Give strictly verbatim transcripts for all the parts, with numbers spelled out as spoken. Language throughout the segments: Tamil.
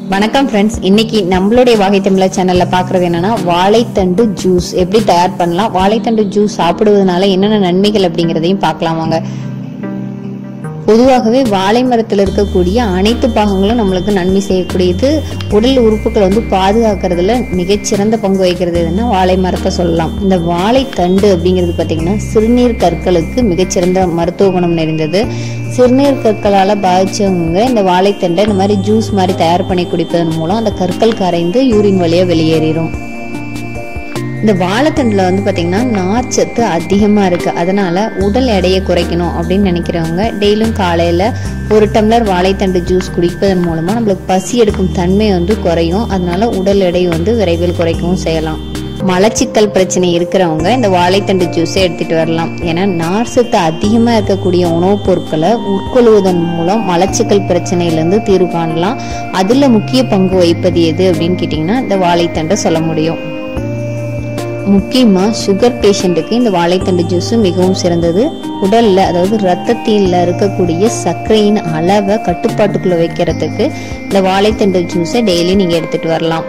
வணக்கம் ஃப்ரெண்ட்ஸ், இன்னைக்கு நம்மளுடைய வாகை தமிழா சேனல்ல பாக்குறது என்னன்னா வாழைத்தண்டு ஜூஸ் எப்படி தயார் பண்ணலாம், வாழைத்தண்டு ஜூஸ் சாப்பிடுவதனால என்னென்ன நன்மைகள் அப்படிங்கறதையும் பார்க்கலாம் வாங்க. பொதுவாகவே வாழை மரத்தில் இருக்கக்கூடிய அனைத்து பாகங்களும் நம்மளுக்கு நன்மை செய்யக்கூடியது. உடல் உறுப்புகளை வந்து பாதுகாக்கிறதுல மிகச்சிறந்த பங்கு வகிக்கிறது எதுன்னா வாழை மரத்தை சொல்லலாம். இந்த வாழைத்தண்டு அப்படிங்கிறது பார்த்தீங்கன்னா சிறுநீர் கற்களுக்கு மிகச்சிறந்த மருத்துவ குணம் நிறைந்தது. சிறுநீர் கற்களால் பாதிச்சவங்க இந்த வாழைத்தண்டை இந்த மாதிரி ஜூஸ் மாதிரி தயார் பண்ணி குடிப்பதன் மூலம் அந்த கற்கள் கரைந்து யூரின் வழியா வெளியேறிடும். இந்த வாழைத்தண்டுல வந்து பாத்தீங்கன்னா நார்ச்சத்து அதிகமா இருக்கு. அதனால உடல் எடையை குறைக்கணும் அப்படின்னு நினைக்கிறவங்க டெய்லியும் காலையில ஒரு டம்ளர் வாழைத்தண்டு ஜூஸ் குடிப்பதன் மூலமா நம்மளுக்கு பசி எடுக்கும் தன்மை வந்து குறையும். அதனால உடல் எடை வந்து விரைவில் குறைக்கவும் செய்யலாம். மலச்சிக்கல் பிரச்சனை இருக்கிறவங்க இந்த வாழைத்தண்டு ஜூஸை எடுத்துட்டு வரலாம். ஏன்னா நார்ச்சத்து அதிகமா இருக்கக்கூடிய உணவுப் பொருட்களை உட்கொள்வதன் மூலம் மலச்சிக்கல் பிரச்சனையிலிருந்து தீர்வு காணலாம். அதுல முக்கிய பங்கு வகிப்பது எது அப்படின்னு கேட்டீங்கன்னா இந்த வாழைத்தண்டை சொல்ல முடியும். முக்கியமா சுகர் பேஷண்ட்டுக்கு இந்த வாழைத்தண்டு ஜூஸ் மிகவும் சிறந்தது. உடல்ல அதாவது ரத்தத்தில் இருக்கக்கூடிய சர்க்கரையின் அளவை கட்டுப்பாட்டுக்குள்ள வைக்கிறதுக்கு இந்த வாழைத்தண்டு ஜூஸை டெய்லி நீங்க எடுத்துட்டு வரலாம்.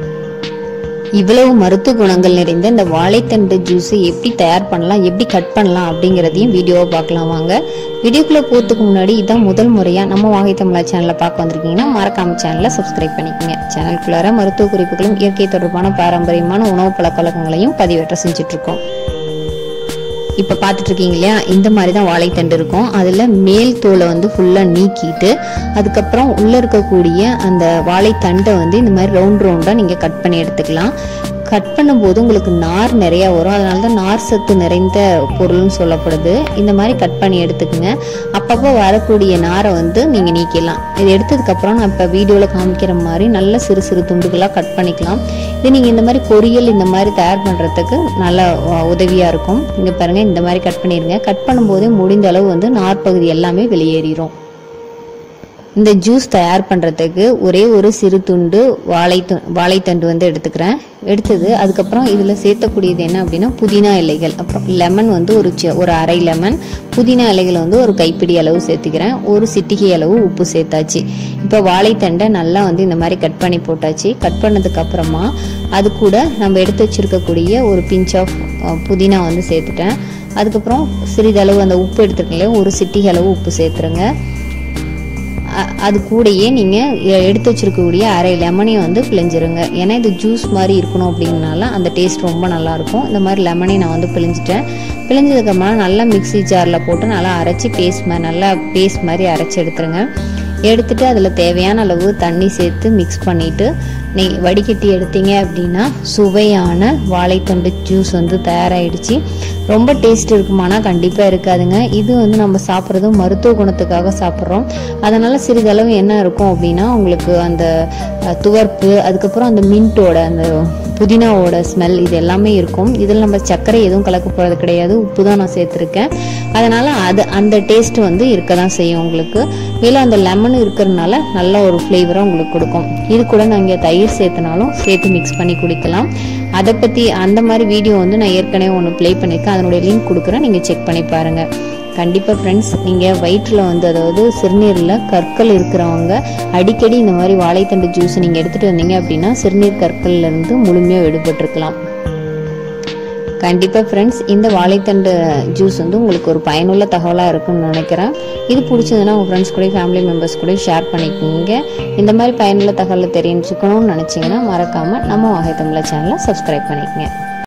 இவ்வளவு மருத்துவ குணங்கள் நிறைந்த இந்த வாழைத்தண்டு ஜூஸ் எப்படி தயார் பண்ணலாம், எப்படி கட் பண்ணலாம் அப்படிங்கிறதையும் வீடியோவை பார்க்கலாம் வாங்க. வீடியோக்குள்ள போறதுக்கு முன்னாடி இதான் முதல் முறையா நம்ம வாகை தமிழா சேனலை பார்க்க வந்திருக்கீங்கன்னா மறக்காம சேனலை சப்ஸ்கிரைப் பண்ணிக்கோங்க. சேனலுக்குள்ளார மருத்துவ குறிப்புகளும் இயற்கை தொடர்பான பாரம்பரியமான உணவு பழக்க வழக்கங்களையும் பதிவேற்ற செஞ்சுட்டு இருக்கோம். இப்ப பாத்துட்டு இருக்கீங்க இல்லையா, இந்த மாதிரிதான் வாழைத்தண்டு இருக்கும். அதுல மேல் தோலை வந்து ஃபுல்லா நீக்கிட்டு அதுக்கப்புறம் உள்ள இருக்கக்கூடிய அந்த வாழைத்தண்டை வந்து இந்த மாதிரி ரவுண்ட் ரவுண்டா நீங்க கட் பண்ணி எடுத்துக்கலாம். கட் பண்ணும்போது உங்களுக்கு நார் நிறைய வரும். அதனாலதான் நார் சத்து நிறைந்த பொருள்னு சொல்லப்படுது. இந்த மாதிரி கட் பண்ணி எடுத்துக்கோங்க. அப்பப்போ வரக்கூடிய நாரை வந்து நீங்க நீக்கிடலாம். இது எடுத்ததுக்கு அப்புறம் நான் இப்ப வீடியோல காமிக்கிற மாதிரி நல்ல சிறு சிறு துண்டுகளா கட் பண்ணிக்கலாம். இது நீங்க இந்த மாதிரி பொரியல் இந்த மாதிரி தயார் பண்றதுக்கு நல்ல உதவியா இருக்கும். இங்க பாருங்க, இந்த மாதிரி கட் பண்ணிருங்க. கட் பண்ணும்போதே முடிந்த அளவு வந்து நார் பகுதி எல்லாமே வெளியேறிடும். இந்த ஜூஸ் தயார் பண்ணுறதுக்கு ஒரே ஒரு சிறு துண்டு வாழை வாழைத்தண்டு வந்து எடுத்துக்கிறேன். எடுத்தது அதுக்கப்புறம் இதில் சேர்த்தக்கூடியது என்ன அப்படின்னா புதினா இலைகள், அப்புறம் லெமன் வந்து ஒரு ஒரு அரை லெமன், புதினா இலைகளை வந்து ஒரு கைப்பிடி அளவு சேர்த்துக்கிறேன். ஒரு சிட்டிகை அளவு உப்பு சேர்த்தாச்சு. இப்போ வாழைத்தண்டை நல்லா வந்து இந்த மாதிரி கட் பண்ணி போட்டாச்சு. கட் பண்ணதுக்கு அப்புறமா அது கூட நம்ம எடுத்து வச்சிருக்கக்கூடிய ஒரு பிஞ்ச் ஆஃப் புதினா வந்து சேர்த்துட்டேன். அதுக்கப்புறம் சிறிதளவு அந்த உப்பு எடுத்துருக்கீங்களே ஒரு சிட்டிகை அளவு உப்பு சேர்த்துருங்க. அது கூடயே நீங்க எடுத்து வச்சிருக்கக்கூடிய அரை லெமனையும் வந்து பிழிஞ்சிருங்க. ஏன்னா இது ஜூஸ் மாதிரி இருக்கணும் அப்படின்னால அந்த டேஸ்ட் ரொம்ப நல்லா இருக்கும். இந்த மாதிரி லெமனை நான் வந்து பிழிஞ்சிட்டேன். பிழிஞ்சதுக்கு அப்புறம் நல்லா மிக்சி ஜார்ல போட்டு நல்லா அரைச்சி பேஸ்ட் மாதிரி நல்லா பேஸ்ட் மாதிரி அரைச்சி எடுத்துருங்க. எடுத்துட்டு அதில் தேவையான அளவு தண்ணி சேர்த்து மிக்ஸ் பண்ணிட்டு நீ வடிகட்டி எடுத்தீங்க அப்படின்னா சுவையான வாழைத்தண்டு ஜூஸ் வந்து தயாராகிடுச்சு. ரொம்ப டேஸ்ட் இருக்குமானா கண்டிப்பாக இருக்காதுங்க. இது வந்து நம்ம சாப்பிட்றது மருத்துவ குணத்துக்காக சாப்பிட்றோம். அதனால சிறிதளவு என்ன இருக்கும் அப்படின்னா உங்களுக்கு அந்த துவர்ப்பு, அதுக்கப்புறம் அந்த மின்ட்டோட அந்த புதினாவோட ஸ்மெல் இது எல்லாமே இருக்கும். இதில் நம்ம சர்க்கரை எதுவும் கலக்க போகிறது கிடையாது, உப்பு தான் நான் சேர்த்துருக்கேன். அதனால அது அந்த டேஸ்ட் வந்து இருக்க தான் செய்யும் உங்களுக்கு. மேலும் அந்த லெமன் இருக்கிறதுனால நல்ல ஒரு ஃப்ளேவராக உங்களுக்கு கொடுக்கும். இது கூட நாங்கள் தயிர் சேர்த்துனாலும் சேர்த்து மிக்ஸ் பண்ணி குடிக்கலாம். அதை பற்றி அந்த மாதிரி வீடியோ வந்து நான் ஏற்கனவே ஒன்று ப்ளே பண்ணியிருக்கேன். அதனுடைய லிங்க் கொடுக்குறேன், நீங்கள் செக் பண்ணி பாருங்கள். கண்டிப்பாக ஃப்ரெண்ட்ஸ், நீங்கள் வயிற்றில் வந்து அதாவது சிறுநீரில் கற்கள் இருக்கிறவங்க அடிக்கடி இந்த மாதிரி வாழைத்தண்டு ஜூஸ் நீங்கள் எடுத்துகிட்டு வந்தீங்க அப்படின்னா சிறுநீர் கற்கள்லேருந்து முழுமையாக விடுபட்டிருக்கலாம். கண்டிப்பாக ஃப்ரெண்ட்ஸ், இந்த வாழைத்தண்டு ஜூஸ் வந்து உங்களுக்கு ஒரு பயனுள்ள தகவலாக இருக்குன்னு நினைக்கிறேன். இது பிடிச்சதுன்னா உங்கள் ஃப்ரெண்ட்ஸ் கூட ஃபேமிலி மெம்பர்ஸ் கூட ஷேர் பண்ணிக்கோங்க. இந்த மாதிரி பயனுள்ள தகவலை தெரிஞ்சுக்கணும்னு நினச்சிங்கன்னா மறக்காமல் நம்ம வாகை தமிழா சேனலை சப்ஸ்கிரைப் பண்ணிக்கோங்க.